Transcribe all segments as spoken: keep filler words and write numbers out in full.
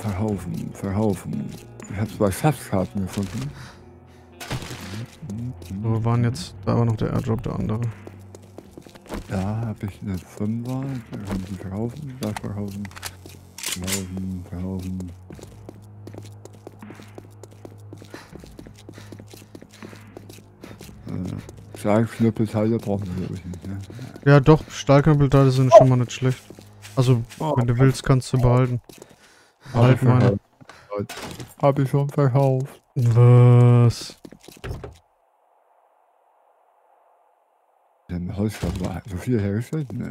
verhaufen, verhaufen. Ich habe zwei Schatzkarten gefunden. So, wir waren jetzt, da war noch der Airdrop, der andere. Da habe ich eine Fünfer, da können Sie verhaufen, da verhaufen, verhaufen, verhaufen. Äh, Stahlknüppelteile brauchen wir glaube ich nicht, ne? Ja doch, Stahlknüppelteile sind schon mal nicht schlecht. Also, Oh, wenn du willst, kannst du behalten. Behalten meine. Habe ich schon verkauft. Was? Ein Holzschlag war so viel hergestellt? Ne.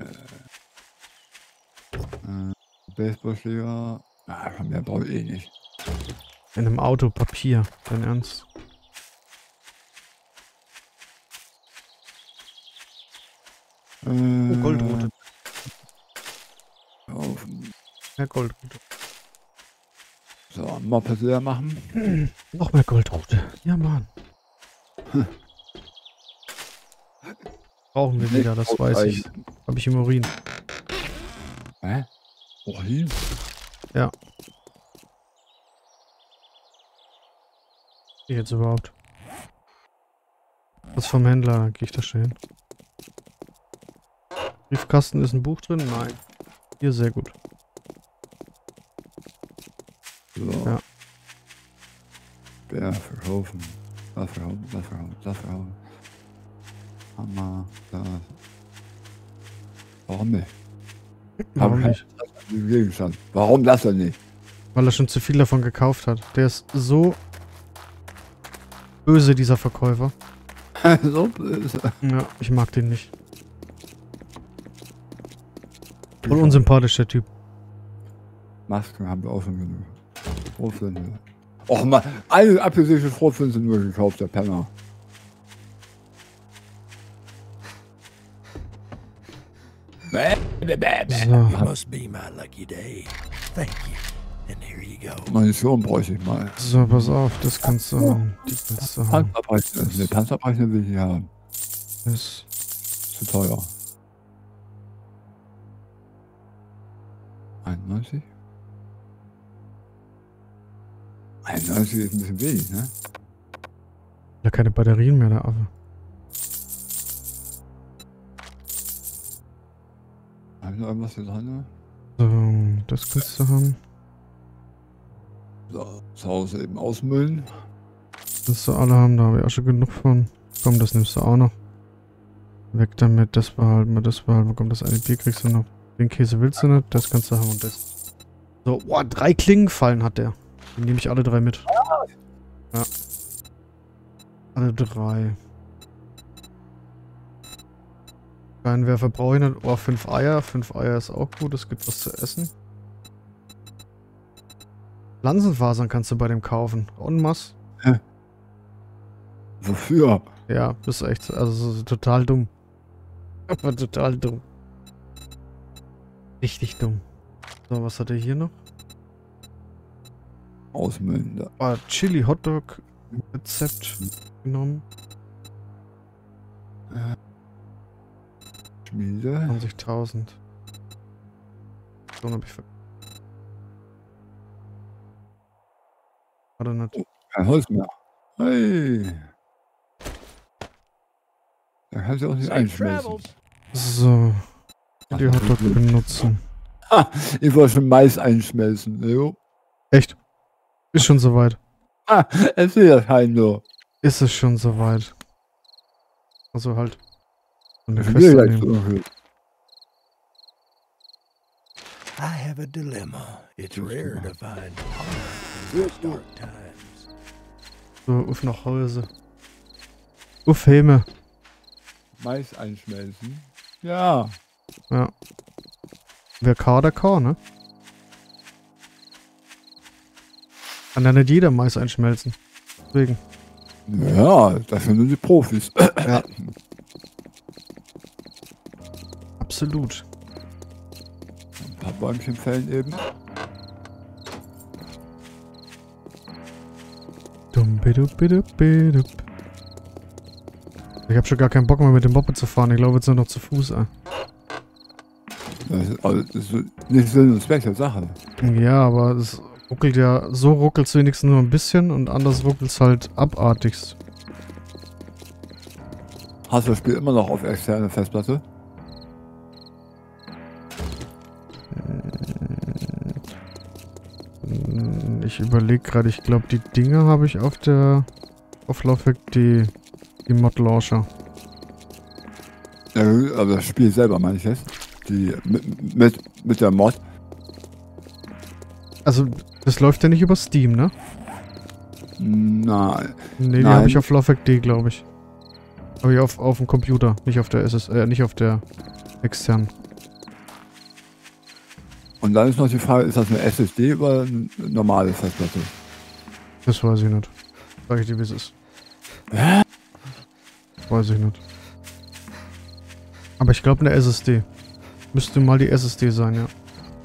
Äh, Baseballschläger. Ah, komm, mehr brauche ich eh nicht. In einem Auto Papier, dein Ernst? Äh, Oh, Goldrute. Auf, Mehr Goldrute. so, Moped leer machen. Noch mehr Goldrute. Ja, Mann. Brauchen wir wieder, das weiß ich. Hab ich im Urin. Hä? Urin? Ja. Wie jetzt überhaupt? Was vom Händler, dann gehe ich da schnell hin. Briefkasten ist ein Buch drin? Nein. Hier sehr gut. So. Ja. Bär verkaufen. Das verkaufen, das verkaufen, das verkaufen. Hammer, das. Warum nicht? Warum Hab nicht? keinen Gegenstand. Warum das denn nicht? Weil er schon zu viel davon gekauft hat. Der ist so böse, dieser Verkäufer. So böse. Ja, ich mag den nicht. Voll unsympathisch, der Typ. Masken haben wir auch schon genug. Schrotflinte. Och man, alle abgesicherte Schrotflinten sind nur gekauft, der Penner. So. Must be my lucky day. Thank you. And here you go. Munition bräuchte ich mal. So, pass auf, das kannst du haben. Die kannst du haben. Panzerbrechen, ne, Panzerbrechen will ich nicht haben. Das Zu teuer. einundneunzig? einundneunzig ist ein bisschen wenig, ne? ja keine Batterien mehr, der Affe. Haben wir noch irgendwas hier dran? So, das kannst du haben. So, zu Hause eben ausmüllen. Das du alle haben, da habe ich auch schon genug von. Komm, das nimmst du auch noch. Weg damit, das behalten wir, das behalten wir. Komm, das eine Bier kriegst du noch. Den Käse willst du nicht, das kannst du haben und das. So, boah, drei Klingenfallen hat der. Die nehme ich alle drei mit. Ja. Alle drei. Steinwerfer brauche ich nicht. Oh, fünf Eier. Fünf Eier ist auch gut, es gibt was zu essen. Pflanzenfasern kannst du bei dem kaufen. En masse. Hä? Wofür? Ja, bist echt, also so total dumm. Aber total dumm. Richtig dumm. So, was hat er hier noch? Ausmüllen. Da. Oh, Chili Hotdog Rezept genommen. Schmiede. zwanzigtausend. So hab ich ver... Warte nicht. Kein Holz mehr. Hey. Da kannst du auch nicht einschmelzen. So. Die Hotdog benutzen. Ha, ich wollte schon Mais einschmelzen. Jo. Echt? Ist schon soweit. Ah, erzähl das halt nur. Ist es schon soweit. Also halt. Eine Ich will Quest gleich annehmen. I have a dilemma. It's rare to find harm in dark times. So, uff nach Hause. Uff Häme. Mais einschmelzen. Ja. Ja. Wer K, der K, ne? Kann ja nicht jeder Mais einschmelzen. Deswegen. Ja, das sind nur die Profis. Ja. Absolut. Ein paar Bäumchen fällen eben. Dum, bidup, bidup, bidup. Ich hab schon gar keinen Bock mehr mit dem Moped zu fahren. Ich glaube jetzt nur noch zu Fuß, ey. Das ist, also, das ist nicht Sinn und Zweck der Sache. Ja, aber es Ruckelt ja, so ruckelt es wenigstens nur ein bisschen und anders ruckelt es halt abartigst. Hast du das Spiel immer noch auf externe Festplatte? Ich überlege gerade, ich glaube die Dinge habe ich auf der auf Laufwerk, die, die Mod Launcher. Ja, aber das Spiel selber meine ich jetzt. Die mit, mit, mit der Mod. Also, das läuft ja nicht über Steam, ne? Nein. Ne, die Nein. habe ich auf Laufwerk D, glaube ich. Aber ich auf, auf dem Computer, nicht auf der S S, äh, nicht auf der externen. Und dann ist noch die Frage, ist das eine S S D oder eine normale Festplatte? Das weiß ich nicht. Sag ich dir, wie es ist. Hä? Weiß ich nicht. Aber ich glaube eine S S D. Müsste mal die S S D sein, ja.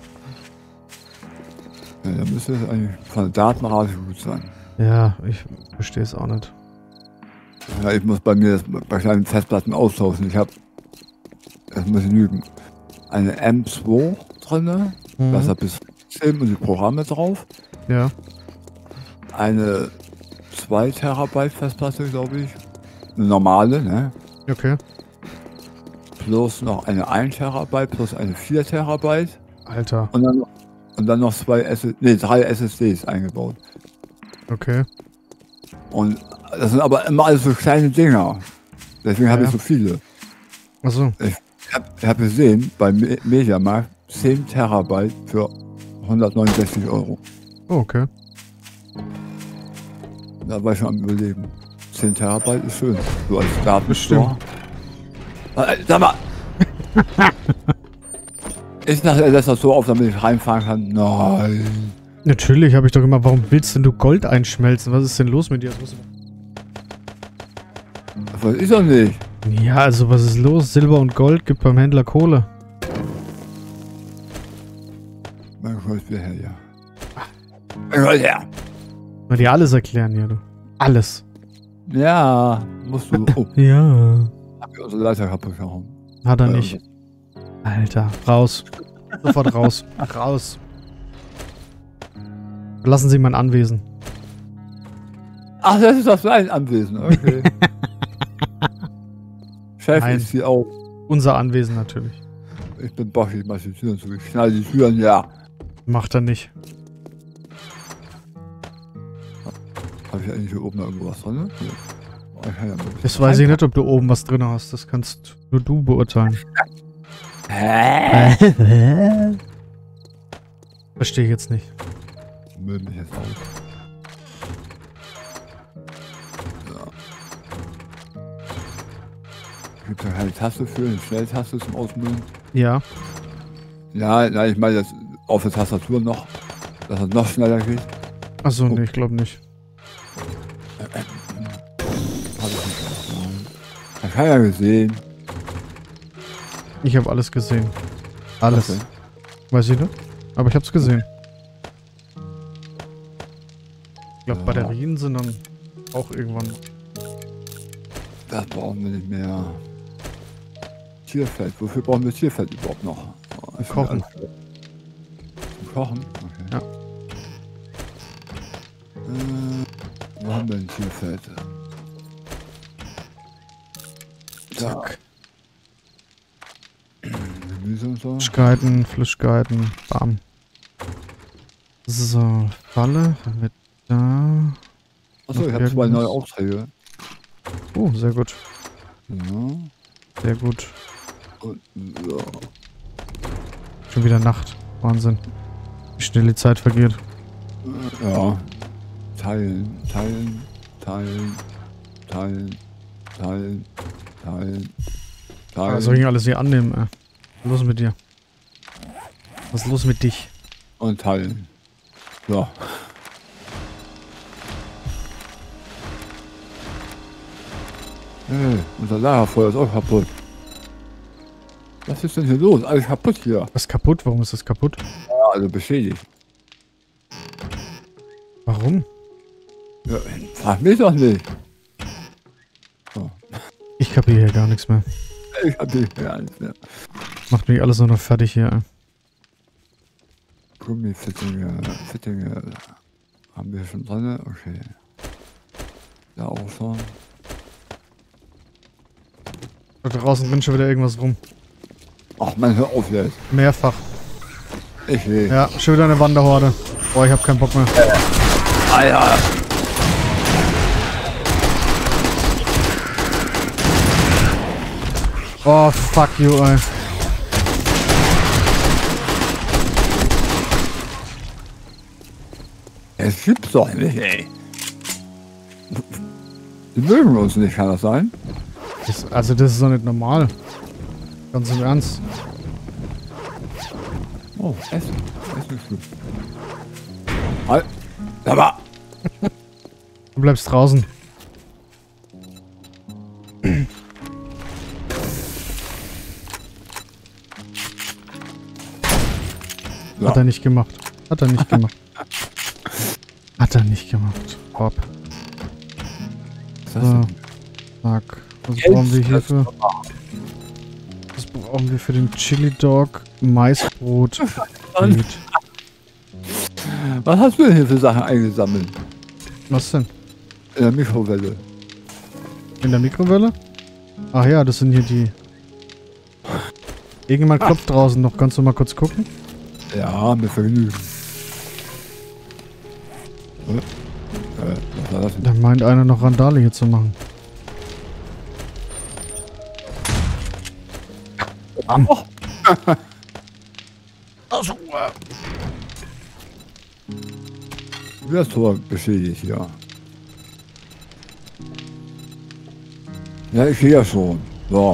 Ja, dann müsste es eigentlich von der Datenrate gut sein. Ja, ich verstehe es auch nicht. Ja, ich muss bei mir das bei kleinen Festplatten austauschen. Ich habe, das muss genügen, eine M zwei drin, Mhm. da ist bis zehn und die Programme drauf. Ja. Eine zwei Terabyte Festplatte, glaube ich. Eine normale, ne? Okay. Plus noch eine ein Terabyte, plus eine vier Terabyte. Alter. Und dann, und dann noch zwei S S D, nee, drei S S Ds eingebaut. Okay. Und das sind aber immer alles so kleine Dinger. Deswegen habe Ja. ich so viele. Achso. Ich habe hab gesehen, beim Me Mediamarkt zehn Terabyte für hundertneunundsechzig Euro. Oh, okay. Da war ich schon am Überlegen. zehn Terabyte ist schön. So als Datenstore. Äh, Sag mal! Ich dachte, er lässt das so auf, damit ich reinfahren kann. Nein. Natürlich habe ich doch immer, warum willst denn du Gold einschmelzen? Was ist denn los mit dir? Das muss- Das weiß ich doch nicht. Ja, also was ist los? Silber und Gold gibt beim Händler Kohle. Mein Gott, wer her, ja. Mein Gott, ja. Mal dir alles erklären hier, du. Alles. Ja, musst du. Oh, Ja. hab ich unsere Leiter kaputt gehauen. Hat er Äh, nicht. Alter, raus. Sofort raus. Raus. Verlassen Sie mein Anwesen. Ach, das ist das sein Anwesen, okay. Chef Nein. ist hier auch. Unser Anwesen natürlich. Ich bin Bosch, ich mach die Türen zu. Ich knall die Türen, ja. Macht er nicht. Habe ich eigentlich hier oben noch irgendwo was drin? Ja. Oh, ich kann ja mal ein bisschen Das weiß ich rein- nicht, ob du oben was drin hast. Das kannst nur du beurteilen. Hä? Verstehe ich jetzt nicht. Müll mich jetzt aus. Ja. Gibt da keine Taste für, eine Schnelltaste zum Ausmüllen? Ja. Ja, nein, ich meine das auf der Tastatur noch, dass es noch schneller geht. Achso, nee, ich glaube nicht. Hab ich nicht gemacht. Hat keiner gesehen. Ich habe alles gesehen. Alles. Okay. Weiß ich nicht. Aber ich hab's gesehen. Ich glaube, Ja. Batterien sind dann auch irgendwann. Das brauchen wir nicht mehr. Tierfett. Wofür brauchen wir Tierfett überhaupt noch? Oh, ist Kochen. mir alles- Zum Kochen? Okay. Ja. Äh, wo haben wir denn Tierfett? Da. Zack. Gemüse und so. Flüssigkeiten, Flüssigkeiten, bam. So, Falle haben wir da. Achso, ich Noch habe zwei irgendwas? neue Aufträge. Oh, sehr gut. Ja. Sehr gut. Und so. Schon wieder Nacht. Wahnsinn. Wie schnell die Zeit vergeht. Ja. Teilen, teilen, teilen, teilen, teilen, teilen, teilen. Was soll ich alles hier annehmen, ey? Was ist los mit dir? Was ist los mit dich? Und teilen. So. Hey, unser Lagerfeuer ist auch kaputt. Was ist denn hier los? Alles kaputt hier. Was ist kaputt? Warum ist das kaputt? Ja, also beschädigt. Warum? Ja, frag mich doch nicht. Ich kapiere hier gar nichts mehr. Ich hab dich gar nicht mehr. Macht mich alles nur noch fertig hier, ey. Gummifittinge, Fittinge haben wir schon drin. Okay. Da auch schon. Da draußen rennt schon wieder irgendwas rum. Ach man, hör auf jetzt. Mehrfach. Ich will. Ja, schon wieder eine Wanderhorde. Boah, ich hab keinen Bock mehr. Alter. Oh, fuck you, ey. Es gibt's doch nicht, ey. Die mögen uns nicht, kann das sein? Das, also das ist doch nicht normal. Ganz im Ernst. Oh, Essen. Essen ist gut. Halt. Aber. Du bleibst draußen. Ja. Hat er nicht gemacht. Hat er nicht gemacht. Hat er nicht gemacht. Hopp. Was ist das So. denn? Zack. Was Geld, brauchen wir hier das- für? Was brauchen wir für den Chili Dog? Maisbrot. Mann. Meat. Was hast du denn hier für Sachen eingesammelt? Was denn? In der Mikrowelle. In der Mikrowelle? Ach ja, das sind hier die. Irgendjemand klopft draußen noch. Kannst du mal kurz gucken? Ja, mit Vergnügen. Äh, äh, was war das denn? Da meint einer noch Randale hier zu machen. Oh. Also, Das Tor beschädigt, ja. Ja, ich sehe ja schon. So.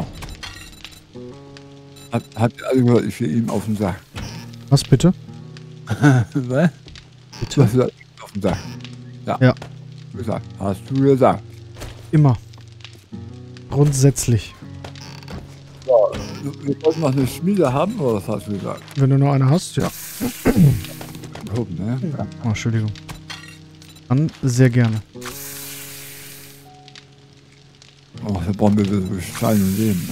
Hat, hat also gehört, ich gehe ihm auf den Sack. was bitte? Was? Bitte? Hast du gesagt, auf den Sack? Ja. Ja. Gesagt. Hast du gesagt. Immer. Grundsätzlich. So, wir wollten noch eine Schmiede haben, oder was hast du gesagt? Wenn du noch eine hast, ja. Gucken, ne? Ja. Oh, Entschuldigung. Dann sehr gerne. Oh, da brauchen wir so Stein und Leben.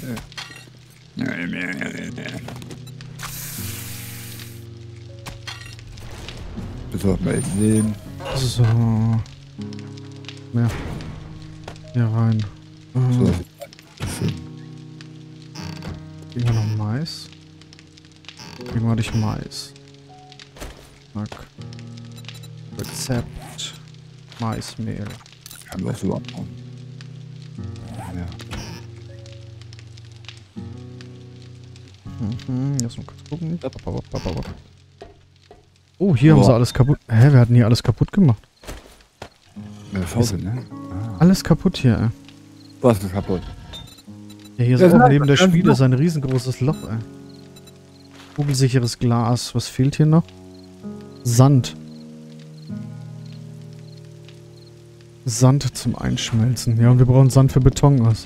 Das sollten wir eben nehmen. So. Mehr. Hier rein. So, Äh, schön. Kriegen wir noch Mais? Kriegen wir dich Mais. Zack. Rezept. Maismehl. Kann wir auch so abbauen. Ja. Mhm, lass mal kurz gucken. Oh, hier haben Oh. sie alles kaputt. Hä, wir hatten hier alles kaputt gemacht. Ja, Schaufel, ne? Ah. Alles kaputt hier, ey. Was ist kaputt? Ja, hier ist Ja, auch nein, neben der das ist Schmiede ein ist ein riesengroßes Loch, ey. Kugelsicheres Glas. Was fehlt hier noch? Sand. Sand zum Einschmelzen. Ja, und wir brauchen Sand für Beton aus.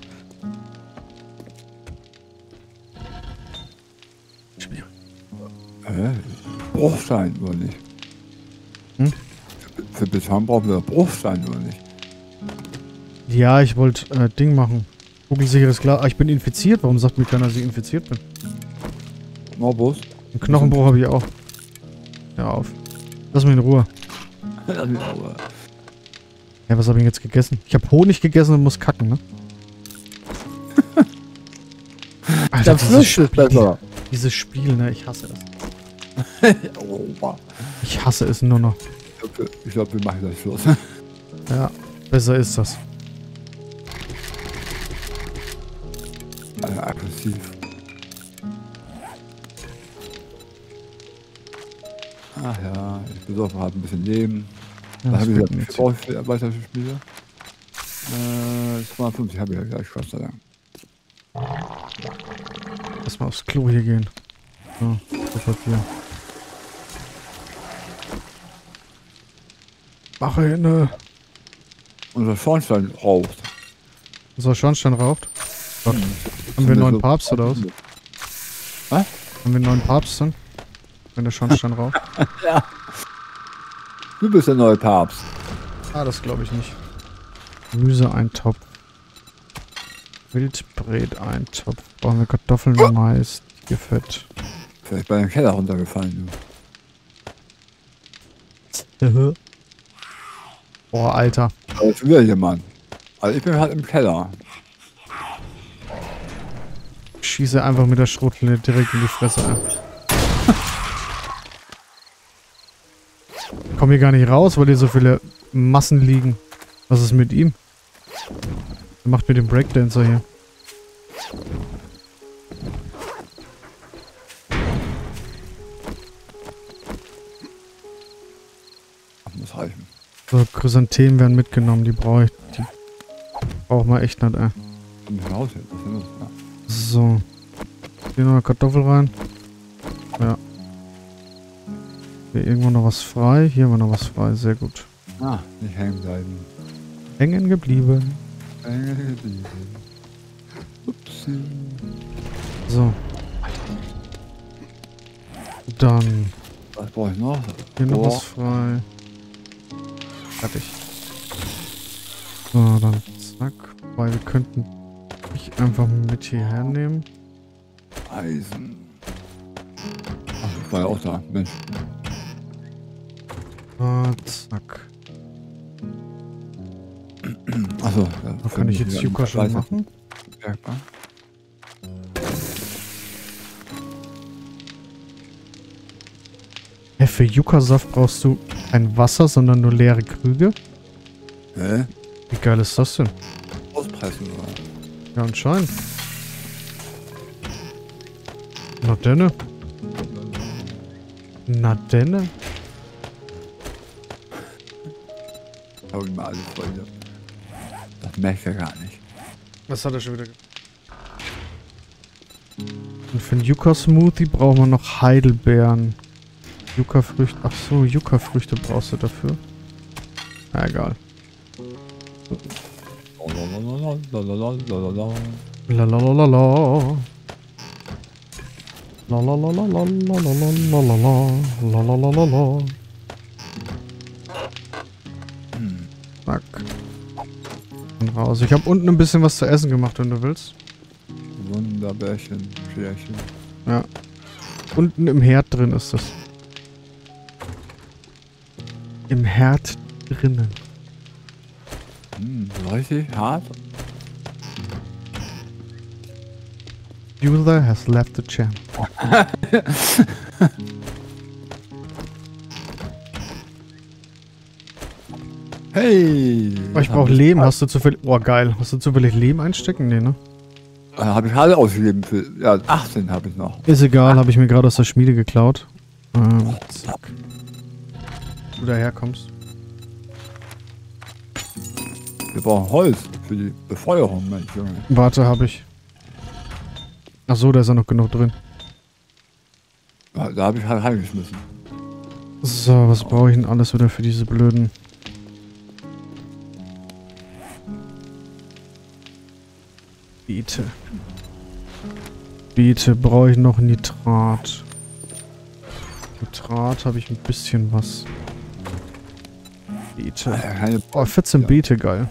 Schwierig. Hä? Bruchstein, oder nicht? Hm? Für, für Beton brauchen wir Bruchstein, oder nicht? Ja, ich wollte äh, Ding machen. Kugelsicheres Glas. Ah, ich bin infiziert. Warum sagt mir keiner, dass ich infiziert bin? Morbus? Einen Knochenbruch habe ich auch. Hör auf. Lass mich in Ruhe. Ja, was habe ich denn jetzt gegessen? Ich habe Honig gegessen und muss kacken, ne? Alter, Das dieses Fisch ist Spiel, besser. dieses Spiel, ne? Ich hasse es. Oh, wow. Ich hasse es nur noch. Ich glaube, wir, glaub, wir machen gleich Schluss. Ja, besser ist das. Also aggressiv. Ach ja, ich besorge gerade ein bisschen Leben. Ja, Da das habe ich wird ja nichts. brauche ich für weitere Spiele. Äh, zweihundertfünfzig habe ich ja gleich, Gott sei Dank. Lass mal aufs Klo hier gehen. So, Papier. Mach hin. Unser Schornstein raucht. Unser Schornstein raucht. Gott. Hm. Haben wir einen neuen So- Papst oder was? Was? Haben wir einen neuen Papst dann? Wenn der Schornstein raucht? Du bist der neue Papst. Ah, das glaube ich nicht. Gemüse-Eintopf. Wildbret-Eintopf. Brauchen wir Kartoffeln, Mais, Fett. Vielleicht bei dem Keller runtergefallen, Boah, Alter. Da ist wieder jemand. Also ich bin halt im Keller. Ich schieße einfach mit der Schrotflinte direkt in die Fresse. Ey. Ich komm hier gar nicht raus, weil hier so viele Massen liegen. Was ist mit ihm? Er macht mit dem Breakdancer hier. Das muss reichen. So, Chrysanthemen werden mitgenommen, die brauche ich. Die braucht man echt nicht, ey. Komm nicht raus jetzt. Was ist denn los? Ja. So. Hier noch eine Kartoffel rein. Ja. Hier irgendwo noch was frei. Hier haben wir noch was frei. Sehr gut. Ah, nicht hängen bleiben. Hängen geblieben. Hängen geblieben. Upsi. So. Dann. Was brauche ich noch? Hier noch Boah. was frei. Fertig. So, dann zack. Weil wir könnten ich einfach mit hierher nehmen. Eisen. Ach, ich war ja auch da. Mensch. Ah, zack. Achso. Ja, Da kann ich jetzt Yucca schon machen. Bergbar. Ja, für Yucca-Saft brauchst du kein Wasser, sondern nur leere Krüge. Hä? Wie geil ist das denn? Auspressen oder? Ja, anscheinend. Na denne. Na denne. Hab ich mal alles voll hier. Das merkt er gar nicht. Was hat er schon wieder? Und für einen Yucca-Smoothie brauchen wir noch Heidelbeeren. Yucca-Früchte. Ach so, Yucca-Früchte brauchst du dafür. Na, egal. Lalalala. Lalalala. Lalalala. Lalalala. Hm. Zack. Und raus. Ich habe unten ein bisschen was zu essen gemacht, wenn du willst. Wunderbärchen, Schärchen. Ja. Unten im Herd drin ist das. Im Herd drinnen. Hm, so richtig hart. Bueller has left the champ. Hey! Oh, ich brauche Lehm. Hast du zufällig... Oh, geil. Hast du zufällig Lehm einstecken? Nee, ne? Habe ich alle ausgegeben für. Ja, achtzehn habe ich noch. Ist egal. Habe ich mir gerade aus der Schmiede geklaut. Ähm, zack. Du daherkommst. Wir brauchen Holz für die Befeuerung, Mensch, Junge. Warte, habe ich. Ach so, da ist ja noch genug drin. Ja, da habe ich halt reingeschmissen. So, was brauche ich denn alles wieder für diese blöden... Beete. Beete brauche ich noch Nitrat. Nitrat habe ich ein bisschen was. Beete. Alter, keine Oh, vierzehn Ja. Beete, geil.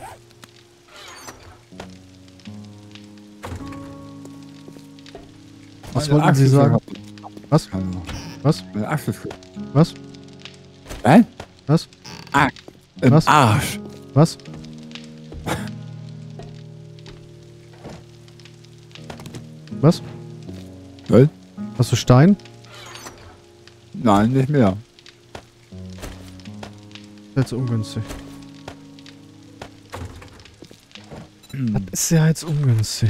Was Meine wollten Sie Axt ist sagen? kaputt. Was? Keine Ahnung. Was? Meine Axt ist kaputt. Was? Hä? Was? Axt. Im Was? Arsch. Was? Was? Was? Hast du Stein? Nein, nicht mehr. Das ist jetzt ungünstig. Das ist ja jetzt ungünstig.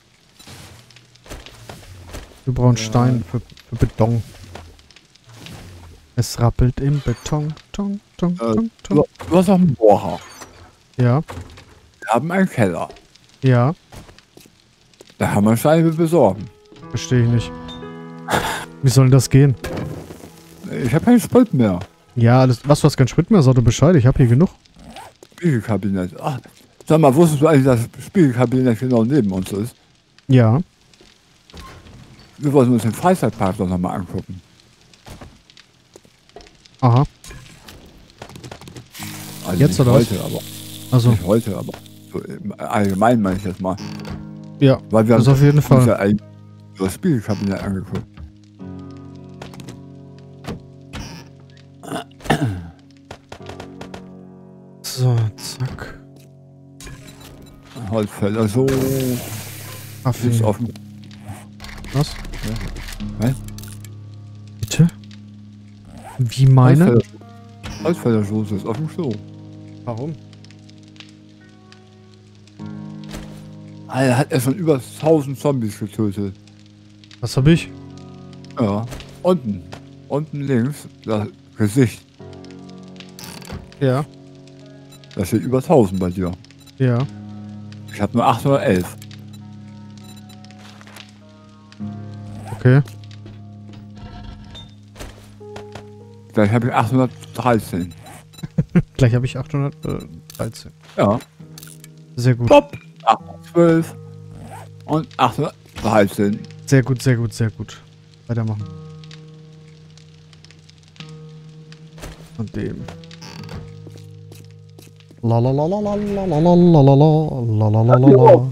Wir brauchen Ja. Stein für, für Beton. Es rappelt im Beton. Tong, tong, Äh, tong, tong. Du, du hast auch einen Bohrer. Ja, Wir haben einen Keller. ja, Da haben wir Steine besorgen. verstehe ich nicht. Wie soll denn das gehen? Ich habe keinen Sprit mehr. Ja, alles, was, du hast kein Sprit mehr? Sag du Bescheid, ich habe hier genug. Spiegelkabinett. Ach, sag mal, wusstest du eigentlich, dass das Spiegelkabinett genau neben uns ist? Ja, Wir wollten uns den Freizeitpark doch nochmal angucken. aha. Also Jetzt nicht oder was? heute, aber Also, nicht heute, aber so im allgemein meine ich jetzt mal. ja, Weil wir das haben auf jeden uns Fall. ja eigentlich das Spiegelkabinett angeguckt. So, zack. Holzfäller, so. Kaffee. Ist offen. Was? Was? Bitte? Wie meine? Holzfäller- Holzfällersoße ist auf dem Klo. Warum? Alter, hat er schon über tausend Zombies getötet. Was hab ich? Ja. Unten. Unten links. Das Gesicht. Ja. Da steht über tausend bei dir. Ja. Ich habe nur achthundertelf. Okay. Gleich habe ich achthundertdreizehn. Gleich habe ich achthundertdreizehn. Ja. Sehr gut. Stopp. achthundertzwölf. Und achthundertdreizehn. Sehr gut, sehr gut, sehr gut. Weitermachen. Von dem. La la la la la la la la la la la la la la la.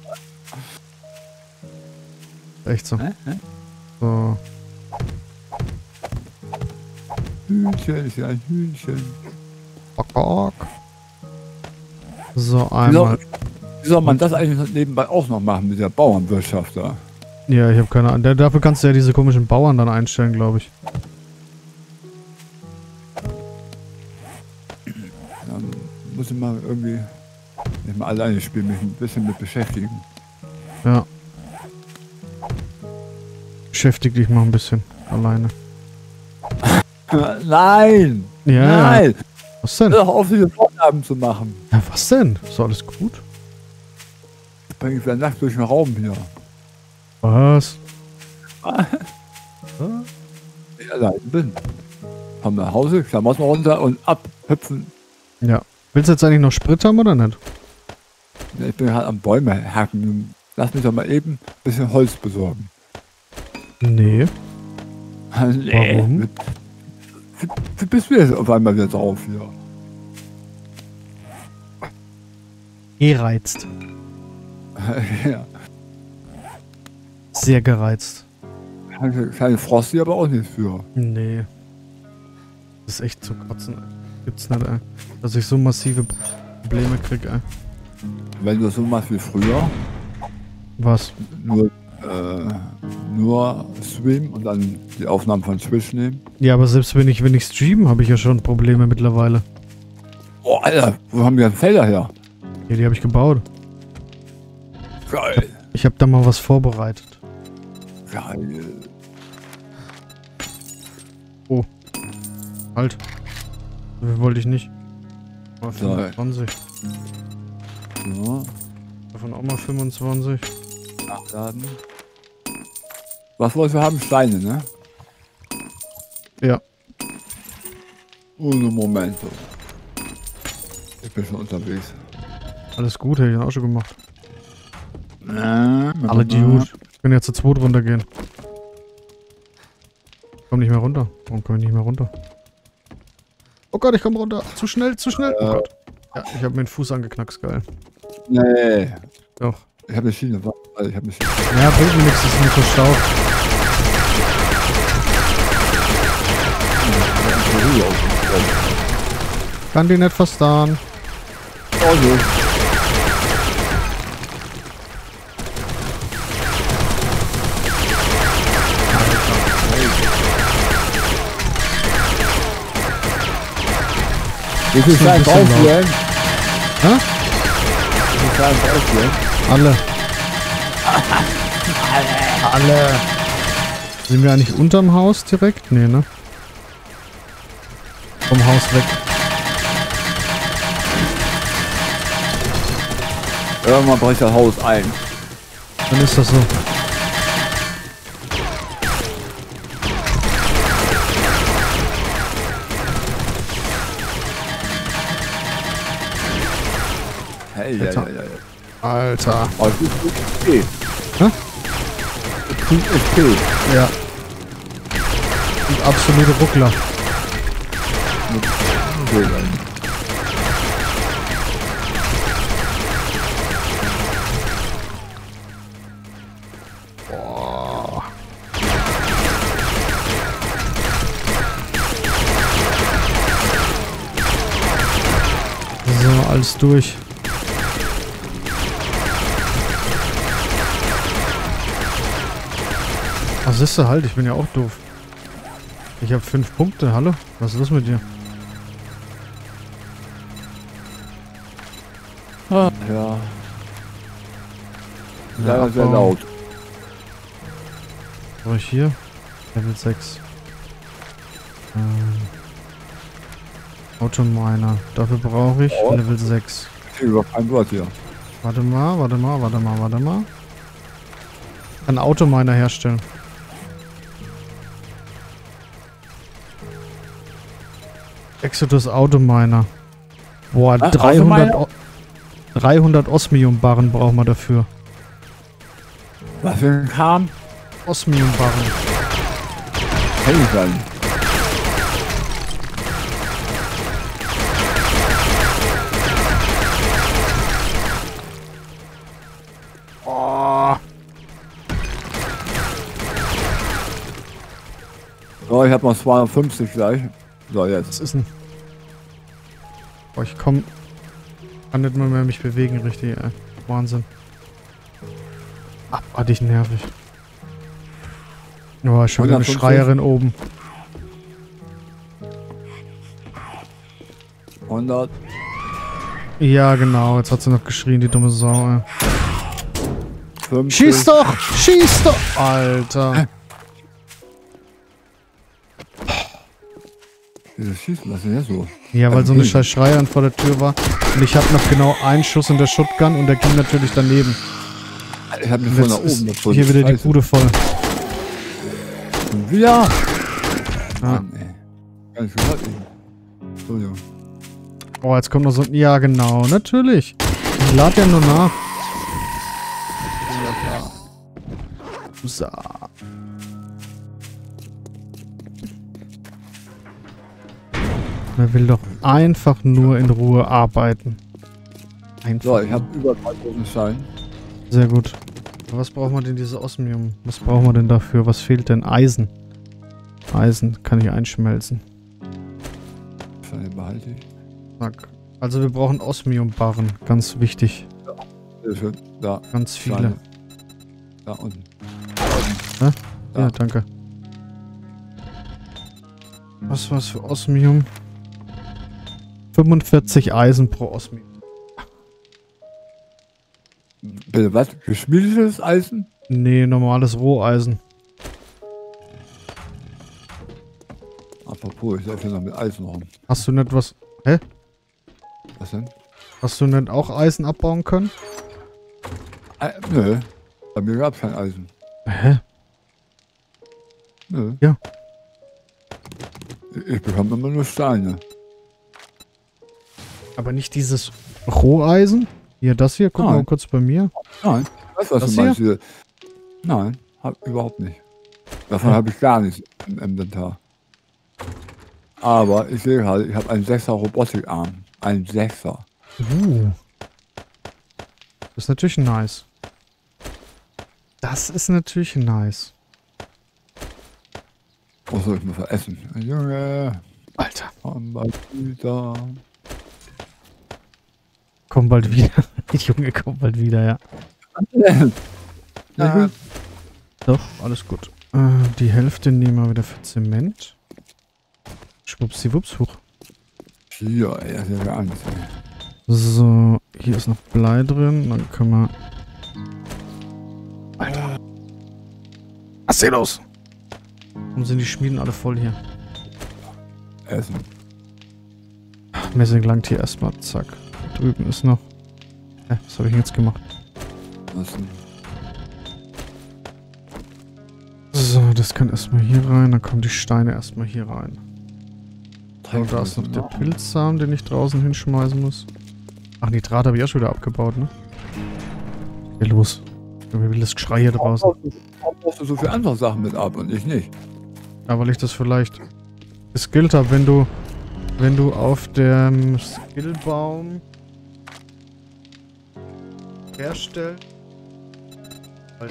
Echt so. Hä? Hä? So. Hühnchen ist ja ein Hühnchen. Bock, bock. So, Wie soll, einmal. wie soll man das eigentlich nebenbei auch noch machen mit der Bauernwirtschaft da? Ja, ich habe keine Ahnung. Dafür kannst du ja diese komischen Bauern dann einstellen, glaube ich. Dann muss ich mal irgendwie nicht mal alleine spielen, mich ein bisschen mit beschäftigen. Ja. Beschäftig dich mal ein bisschen alleine. Nein! Ja. Nein! Was denn? Hör doch auf, diese Vorgaben zu machen. Ja, was denn? Ist doch alles gut? Ich bringe wieder nackt durch den Raum hier. Was? Ich allein bin. Komm nach Hause, Klamotten runter und abhüpfen. Ja. Willst du jetzt eigentlich noch Sprit haben oder nicht? Ich bin halt am Bäume hacken. Lass mich doch mal eben ein bisschen Holz besorgen. Nee. Nee. Warum? Wie, wie bist du jetzt auf einmal wieder drauf hier? Gereizt. Ja. Sehr gereizt. Keine, keine Frosty, aber auch nicht für. Nee. Das ist echt zu kotzen. Gibt's nicht, ey. Dass ich so massive Probleme krieg, ey. Wenn du so machst wie früher, Was? nur, äh, nur Stream und dann die Aufnahmen von Twitch nehmen. Ja, aber selbst wenn ich, wenn ich stream, habe ich ja schon Probleme mittlerweile. Oh, Alter, wo haben wir denn Felder her? Ja, die habe ich gebaut. Geil. Ich habe da mal was vorbereitet. Geil. Halt. So viel wollte ich nicht. Mal So. fünfundzwanzig. So, Davon auch mal fünfundzwanzig. nachladen. Was wolltest du haben? Steine, ne? Ja. Uno Momento. Ich bin schon unterwegs. Alles gut, hätte ich auch schon gemacht. Na, Alle gut. Wir können jetzt zu zweit runtergehen. Komm nicht mehr runter. Warum komme ich nicht mehr runter? Oh Gott, ich komme runter. Zu schnell, zu schnell. Oh Äh. Gott. Ja, ich habe mir den Fuß angeknackst, geil. Nee. Doch. Ich habe eine Schiene. Also ich habe eine Schiene. Ja, bringt mir nichts, das ist mir verstaubt. Kann die nicht verstehen. Also. Wie viel ist ein Steine bisschen brauchst du denn? Hä? Wie viel Steine brauchst du denn? Alle. Alle. Sind wir eigentlich unterm Haus direkt? Nee, ne? Vom Haus weg. Irgendwann bricht das Haus ein. Dann ist das so. Hey, ja, ja, Alter. ja, ja. Alter. Oh, das ist gut X P. Hä? Das ist X P. Ja. Und absolute Ruckler. Okay, dann. Boah. alles durch. Was ist da halt? Ich bin ja auch doof. Ich habe fünf Punkte. Hallo? Was ist los mit dir? Ah, ja. Ja, sehr laut. Was brauche ich hier? Level sechs. Ähm, Autominer. Dafür brauche ich Oh. Level sechs. Ich kriege überhaupt kein Wort hier. Warte mal, warte mal, warte mal, warte mal. Kann Autominer herstellen. Exodus Autominer. Boah, Ah, dreihundert, Autominer? O- dreihundert Osmium-Barren brauchen wir dafür. Was für ein Kram? Osmium-Barren. Kann ich sein. Oh. So, ich habe noch zweihundertfünfzig gleich. So, Was jetzt. ist denn? Boah, ich komm. Kann nicht mal mehr mich bewegen, richtig, ey. Wahnsinn. Abartig nervig. Oh, schon wieder eine hundertfünfzig. Schreierin oben. hundert. Ja, genau. Jetzt hat sie noch geschrien, die dumme Sau, ey. fünfzig. Schieß doch! Schieß doch! Alter. Wieso schießen? Was ist denn jetzt so? Ja, weil so eine scheiß Schreierin vor der Tür war. Und ich hab noch genau einen Schuss in der Shotgun und der ging natürlich daneben. Ich habe mich Und von jetzt nach oben ist gefunden. hier wieder die Scheiße. Bude voll. Und wieder? Ja. Mann, ey. Kann ich gehört nicht. Entschuldigung. Oh, jetzt kommt noch so ein... Ja, genau. Natürlich. Ich lade ja nur nach. So. Man will doch einfach nur in Ruhe arbeiten. Einfach. So, ich habe über dreitausend Steine. Sehr gut. Was brauchen wir denn diese Osmium? Was brauchen wir denn dafür? Was fehlt denn? Eisen. Eisen kann ich einschmelzen. Steine behalte ich. Zack. Also wir brauchen Osmiumbarren. Ganz wichtig. Sehr schön. Da. Ganz viele. Steine. Da unten. Hä? Da. Ja, danke. Was war's für Osmium? fünfundvierzig Eisen pro Osmium. Bitte was? Geschmiedetes Eisen? Nee, normales Roheisen. Apropos, ich laufe ja noch mit Eisen rum. Hast du nicht was... Hä? Was denn? Hast du nicht auch Eisen abbauen können? Äh, nö. Bei mir gab es kein Eisen. Hä? Nö. Ja. Ich, ich bekomme immer nur Steine. Aber nicht dieses Roheisen? Hier, das hier? Guck Nein. mal kurz bei mir. Nein. Weißt du, was Das du meinst? Hier? Nein, hab, überhaupt nicht. Davon Hm. habe ich gar nichts im Inventar. Aber ich sehe halt, ich habe einen Sechser Robotikarm. Ein Sechser. Uh. Das ist natürlich nice. Das ist natürlich nice. Was soll ich mir veressen? Junge, Alter. komm bald wieder. Komm bald wieder. Junge, komm bald wieder, ja. Ja. Äh, Doch, alles gut. Äh, die Hälfte nehmen wir wieder für Zement. Schwuppsiwupps, hoch. Hier, ey, das ist ja gar nichts. ey. So, hier ist noch Blei drin. Dann können wir... Alter. Was ist hier los? Warum sind die Schmieden alle voll hier? Essen. Messing langt hier erstmal. Zack. Da drüben ist noch... Hä, was habe ich denn jetzt gemacht? Was denn? So, das kann erstmal hier rein. Dann kommen die Steine erstmal hier rein. So, da ist noch der Pilzsamen, den ich draußen hinschmeißen muss. Ach, Nitrat habe ich auch schon wieder abgebaut, ne? Hier los. Wie will das Geschrei hier draußen? Warum brauchst du so viele andere Sachen mit ab und ich nicht? Ja, weil ich das vielleicht geskillt habe, wenn du wenn du auf dem Skillbaum herstellst. Halt.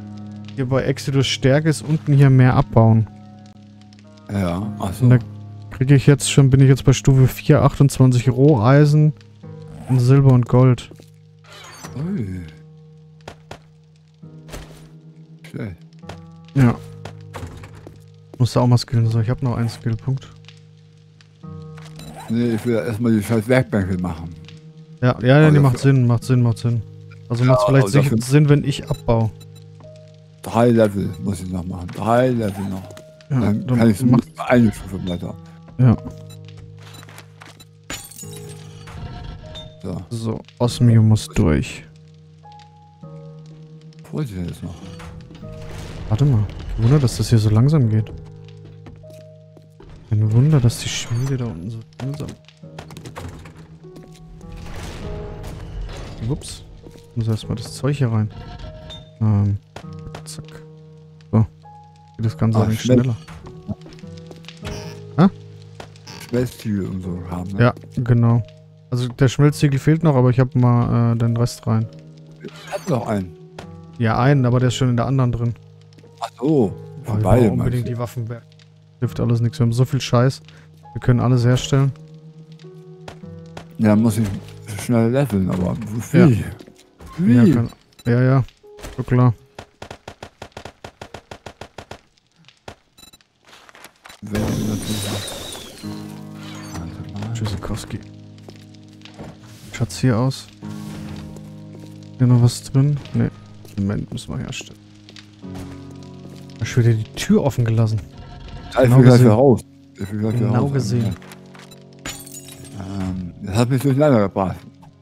Hier bei Exodus Stärke ist unten hier mehr abbauen. Ja, achso. Und da kriege ich jetzt schon, bin ich jetzt bei Stufe vier, achtundzwanzig Roheisen in Silber und Gold. Ui. Schlecht. Ja. Musst du auch mal skillen. So, ich habe noch einen Skillpunkt. Nee, ich will erstmal die scheiß Werkbänke machen. Ja, ja, ja, die Aber macht dafür- Sinn, macht Sinn, macht Sinn. Also Ja, macht es vielleicht aber sicher dafür- Sinn, wenn ich abbaue. Drei Level muss ich noch machen. Drei Level noch. Ja, Dann dann kann ich so macht, eine Stufe weiter. ja. So, So, Osmio muss durch. wo ist denn jetzt noch? Warte mal. Kein Wunder, dass das hier so langsam geht. Kein Wunder, dass die Schmiede da unten so langsam. Ups. Ich muss erstmal das Zeug hier rein. Ähm. Zack. So. Geht das Ganze Ah, ein wenig schnell. schneller. Schmelztiegel und so haben, ne? Ja, genau. Also der Schmelztiegel fehlt noch, aber ich habe mal äh, den Rest rein. Hat noch einen. Ja, einen, aber der ist schon in der anderen drin. Ach so. Oh, Von wir beiden brauchen unbedingt meinst die Waffen. Hilft alles nichts. Wir haben so viel Scheiß. Wir können alles herstellen. du? Ja, muss ich schnell leveln, aber wie? Wie? Ja, kann, ja, ja. So klar. Wenn ich natürlich- Warte mal. Tschüssikowski. Schaut's hier aus? Hier noch was drin? Ne. Moment, müssen wir herstellen. Ich will dir die Tür offen gelassen. Ja, ich Genau will gleich gesehen. wieder raus. Ich will gleich wieder Genau raus. gesehen. Ähm, das hat mich durcheinander gebracht.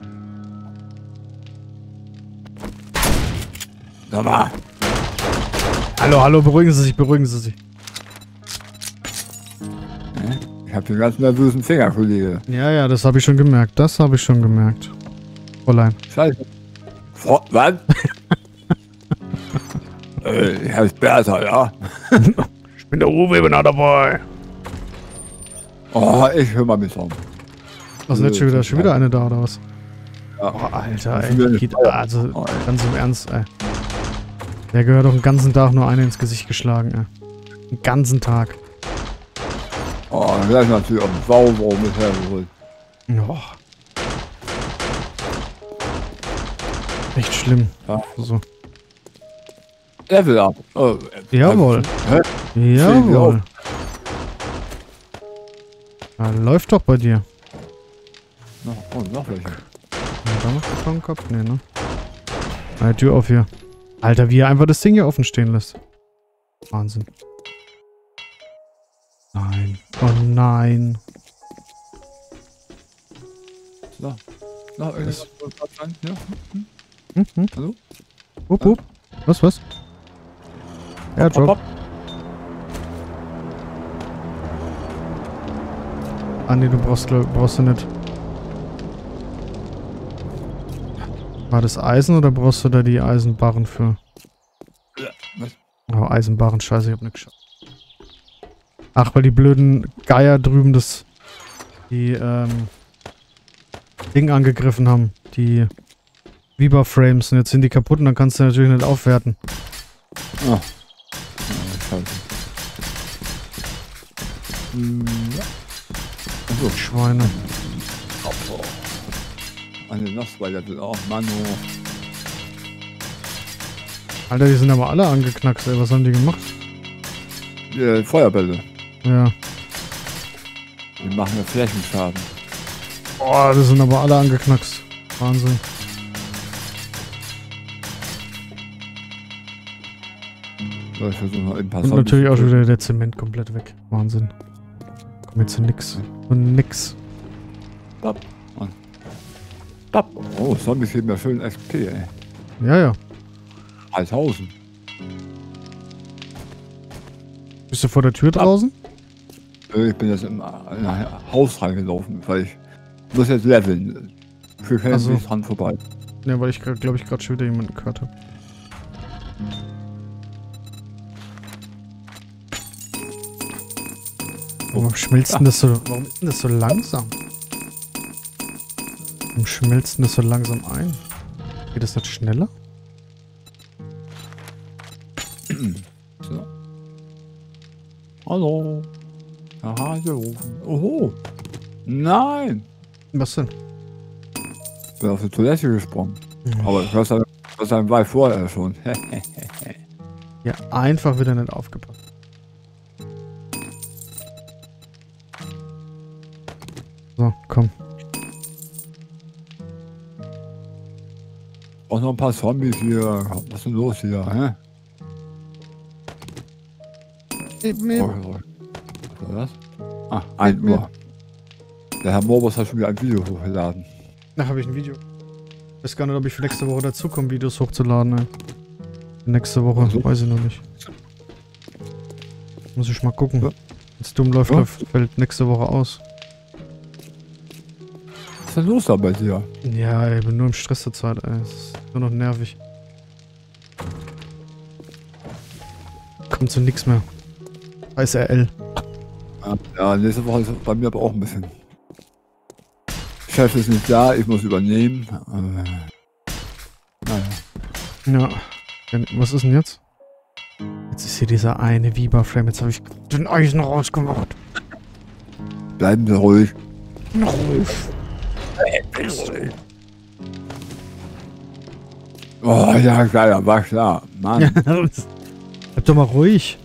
Sag mal. Hallo, hallo, beruhigen Sie sich, beruhigen Sie sich. Ne? Ich hab den ganz nervösen Finger, Kollege. Ja, ja, das habe ich schon gemerkt. Das habe ich schon gemerkt. Fräulein. Scheiße. Fro was? äh, ich heiße Bertha, ja? Ich bin der Uwe, bin auch dabei. Oh, ich höre mal mit um. Was ist jetzt schon wieder, schon wieder eine da, oder was? Ja. Oh, Alter, Das ist wieder ey. eine Geht, Feuer. also, Oh, ey. ganz im Ernst, ey. Der gehört doch den ganzen Tag nur eine ins Gesicht geschlagen, ey. Den ganzen Tag. Oh, dann gleich natürlich auf den Sauwurm mit hergeholt. Oh. Echt schlimm. Ja. So. Level up. Oh, äh, Jawohl. Hä? Jawohl. Ja, läuft doch bei dir. Noch, oh, noch welche. Haben wir da noch Beton gehabt? Nee, ne? Na, die Tür auf hier. Alter, wie er einfach das Ding hier offen stehen lässt. Wahnsinn. Nein. Oh nein. So. Noch irgendwas? Ja? Hm, hm. Hallo? Hup, hup. Was, was? Ja, Hopp, hopp, Job. hopp. Ah, nee, du brauchst, glaub- brauchst du nicht. War das Eisen oder brauchst du da die Eisenbarren für? Ja, was? Oh, Eisenbarren, scheiße, ich hab nicht geschafft. Ach, weil die blöden Geier drüben das... die, ähm... Ding angegriffen haben. Die... Viber-Frames. Und jetzt sind die kaputt und dann kannst du natürlich nicht aufwerten. Oh. Ja, scheiße. Hm, ja. Achso. Schweine. Oh. Eine noch zwei Level. Oh, Mann, oh. Alter, die sind aber alle angeknackst, ey. Was haben die gemacht? Die Feuerbälle. Ja. Die machen ja Flächenschaden. Boah, die sind aber alle angeknackst. Wahnsinn. So, ich versuche noch ein paar Und Zombies natürlich auch zu schon töten. wieder der Zement komplett weg. Wahnsinn. Komm jetzt zu nix. Und nix. Bap. Bap. Oh, Zombies geben ja schön X P, ey. Ja, ja. dreitausend. Bist du vor der Tür draußen? Äh, Ich bin jetzt im in ein Haus reingelaufen, weil ich muss jetzt leveln. Ich kann jetzt Ach so. nicht dran vorbei. Ja, weil ich glaube ich gerade schon wieder jemanden gehört habe. Warum schmilzt denn das so? Warum ist denn das so langsam? Warum schmilzt denn das so langsam ein? Geht das nicht schneller? So. Hallo. nach Hause rufen. Oho. Nein. Was denn? Ich bin auf die Toilette gesprungen. Aber das war ich vorher schon. Ja, einfach wieder nicht aufgepasst. So, komm. Auch noch ein paar Zombies hier. Was ist denn los hier? Hä? Oh, oh. Was war das? Ah, ein Uhr. Der Herr Morbus hat schon wieder ein Video hochgeladen. Da habe ich ein Video. Ich weiß gar nicht, ob ich für nächste Woche dazu komme, Videos hochzuladen, ey. Nächste Woche, Also? weiß ich noch nicht. Muss ich mal gucken. Ja. Wenn's dumm läuft, Ja. läuft, fällt nächste Woche aus. Was ist denn los da bei dir? Ja, ey, ich bin nur im Stress zur Zeit, ey. Es ist nur noch nervig. Kommt zu nix mehr. S R L. Ja, ja, nächste Woche ist bei mir aber auch ein bisschen. Chef ist nicht da, ich muss übernehmen. Äh, naja. Ja. Wenn- Was ist denn jetzt? Jetzt ist hier dieser eine Viber-Frame. Jetzt habe ich den Eisen rausgemacht. Bleiben Sie ruhig. Noch ruhig. Oh ja, klar, war klar. Mann. Ja, bleib doch mal ruhig.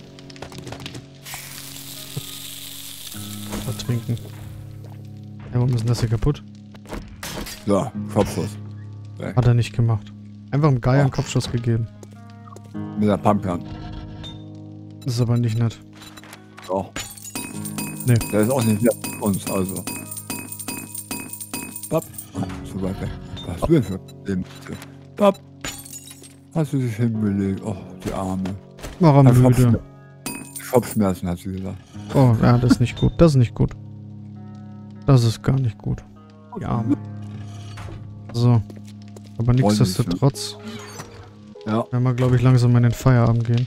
Was trinken. Ja, warum ist denn das hier kaputt? So, Kopfschuss. Hat er nicht gemacht. Einfach einem Geier einen Kopfschuss gegeben. Mit der Pumpgun. Das ist aber nicht nett. Doch. Nee. Der ist auch nicht mehr für uns, also. Papp. Ah, zu weit weg. Was will für Leben? Papp. Hast du dich hingelegt? Oh, die Arme. War er Hat müde. Kopfschmerzen. Kopfschmerzen, hat sie gesagt. Oh, ja, das ist nicht gut. Das ist nicht gut. Das ist gar nicht gut. Die Arme. So. Aber nichtsdestotrotz Ja, werden wir, glaube ich, langsam in den Feierabend gehen.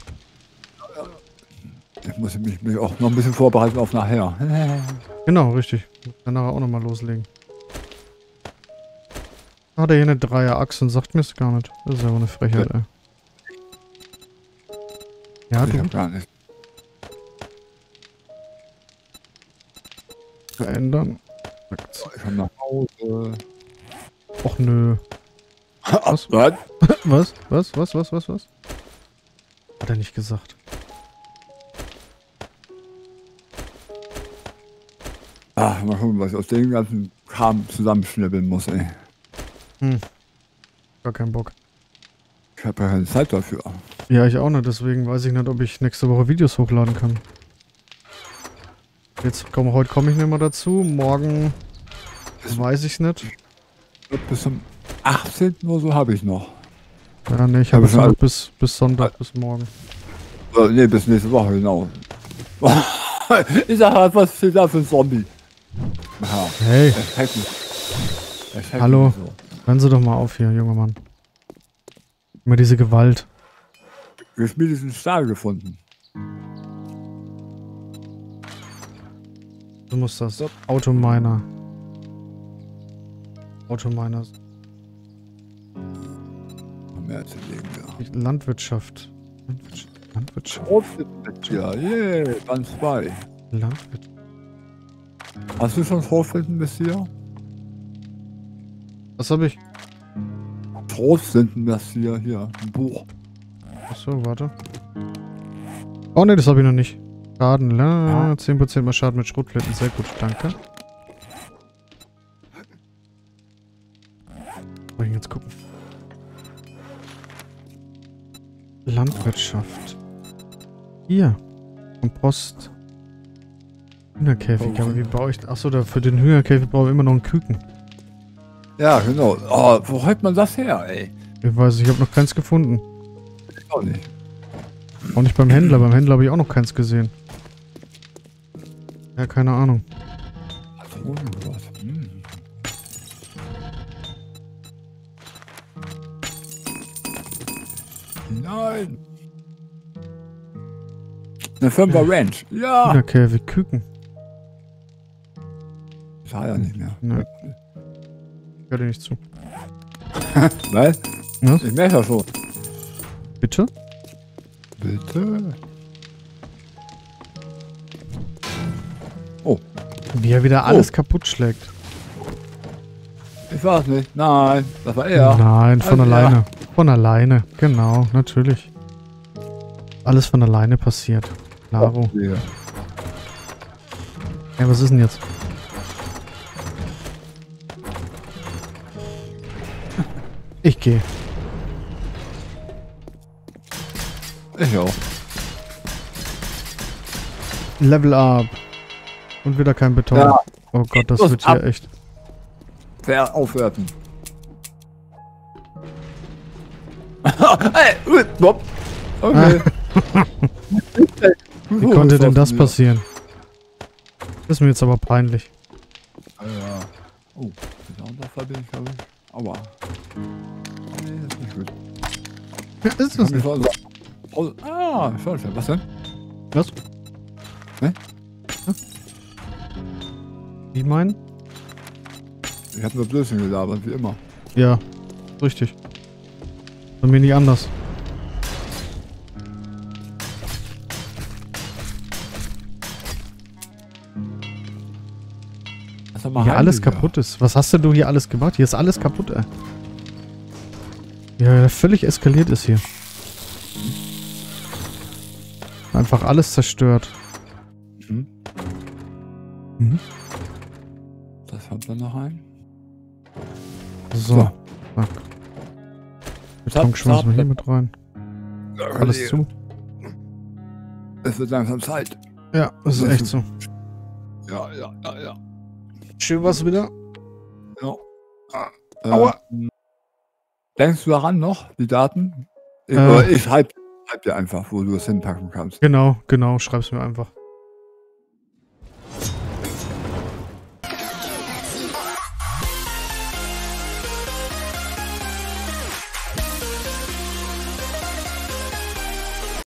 ich muss mich, mich auch noch ein bisschen vorbereiten auf nachher. Genau, richtig. Dann nachher auch nochmal loslegen. Hat er hier eine Dreier-Achse und sagt mir es gar nicht. Das ist ja wohl eine Frechheit, ey. Ja, Ich du hab gar nicht. verändern. Ich komm nach Hause. Och nö. Was? Was? Was? Was? Was? Was? Was? Was? Hat er nicht gesagt. Ah, mal gucken, was ich aus dem ganzen Kram zusammenschnibbeln muss, ey. Hm. Gar keinen Bock. Ich habe ja keine Zeit dafür. Ja, ich auch nicht. Deswegen weiß ich nicht, ob ich nächste Woche Videos hochladen kann. Jetzt komm, heute komme ich nicht mehr dazu. Morgen weiß ich nicht. Bis zum achtzehnten oder so habe ich noch. Ja, ne, ich Hab habe ich es schon noch bis, bis Sonntag, bis morgen. Äh, nee, bis nächste Woche, genau. Ich sag halt, was steht da für ein Zombie? Ja, Hey, erschreckt mich. Erschreckt Hallo. mich so. hören Sie doch mal auf hier, junger Mann. Immer diese Gewalt. Geschmiedeten Stahl gefunden. Du musst das. Autominer. Autominer. Mehr zu legen, ja. Landwirtschaft. Landwirtschaft. Landwirtschaft. Ja, yeah, ganz zwei. Landwirtschaft. Hast du schon Schrotflintenmessier? Was habe ich? Schrotflintenmessier, hier, ein Buch. Achso, warte. Oh ne, das habe ich noch nicht. Schaden, la, Ja. zehn Prozent mehr Schaden mit Schrotflinten. Sehr gut, danke. Wollen wir jetzt gucken. Landwirtschaft. Hier. Kompost. Hühnerkäfig. Aber wie baue ich... Achso, da für den Hühnerkäfig brauche ich immer noch einen Küken. Ja, genau. Oh, wo holt man das her, ey? Ich weiß, ich habe noch keins gefunden. Ich auch nicht. Auch nicht beim Händler. Beim Händler habe ich auch noch keins gesehen. Ja, keine Ahnung. Patronen oder was? Hm. Nein! Eine Firma Ranch. Ja! Hühnerkäfig, Küken. Ich sah ja nicht mehr. Ne. Ich höre dir nicht zu. Was? Was? Ich merke das schon. Bitte? Bitte? Oh. Wie er wieder alles kaputt schlägt. Ich weiß nicht. Nein, das war er. Nein, von Also, alleine. ja. Von alleine. Genau, natürlich. Alles von alleine passiert. Klaro. Ja. Ja, was ist denn jetzt? Ich gehe. Ich auch. Level up. Und wieder kein Beton. Ja. Oh Gott, das Los, wird hier ab. echt. Wer aufwerten. Hey, ui, bopp. Okay. Wie konnte denn das passieren? Das ist mir jetzt aber peinlich. Ja. Oh, der Soundwaffe bin ich, glaube ich. Aua. Nee, das ist nicht gut. Ja, ist das nicht. Oh, ah, schon, schon. Was denn? Was? Ne? Ich mein? Ich hab nur Blödsinn gelabert, wie immer. Ja, richtig. Bei mir nicht anders. Hier alles kaputt ist. Was hast denn du hier alles gemacht? Hier ist alles kaputt, ey. Ja, völlig eskaliert ist hier. Einfach alles zerstört. Mhm. Mhm. Das kommt dann noch ein. So. So. Zack. Beton schmeißen wir hier mit rein. Alles zu. Es wird langsam Zeit. Ja, das ist echt so. Ja, ja, ja, ja. Schön was wieder. ja. Äh, Aua. Denkst du daran noch, die Daten? Ich, Äh. oder ich schreib, schreib dir einfach, wo du es hinpacken kannst. Genau, genau. Schreib's mir einfach.